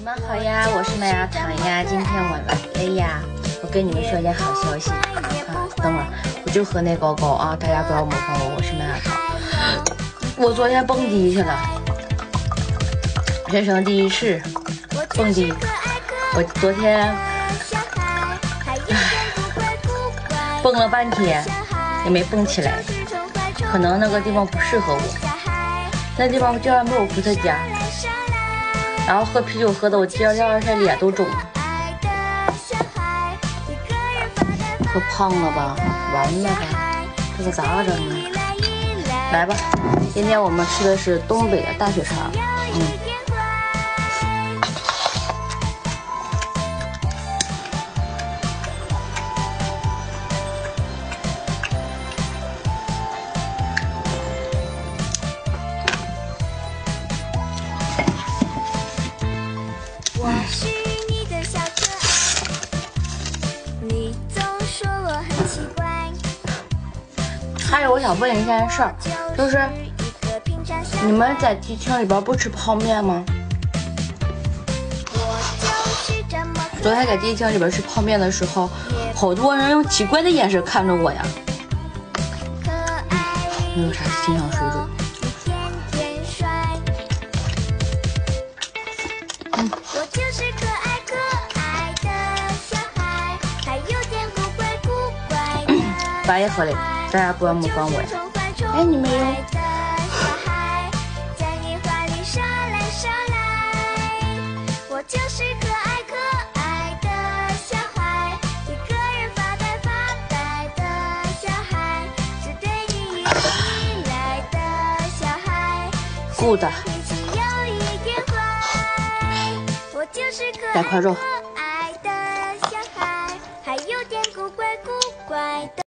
你们好呀，我是麦芽糖呀，今天我来了呀，我跟你们说件好消息啊！等会儿我就喝那高高啊，大家不要模仿我，我是麦芽糖。我昨天蹦迪去了，人生第一次蹦迪。我昨天蹦了半天也没蹦起来，可能那个地方不适合我，那地方竟然没有伏特加。然后喝啤酒喝的我第二天脸都肿了，可胖了吧？完了吧？这个咋整啊？来吧，今天我们吃的是东北的大血肠， 我是你的小可爱，你总说我很奇怪。 还有我想问一件事儿，就是你们在迪厅里边不吃泡面吗？昨天在迪厅里边吃泡面的时候，好多人用奇怪的眼神看着我呀。没有啥心想水准。 我就是可爱可爱的小孩，还有点古怪古怪的。 白也喝嘞，大家不要模仿我呀。哎，你没有。在你怀里耍来耍来，我就是可爱可爱的小孩，一个人发呆发呆的小孩，是对你依赖的小孩。 Good。来块肉。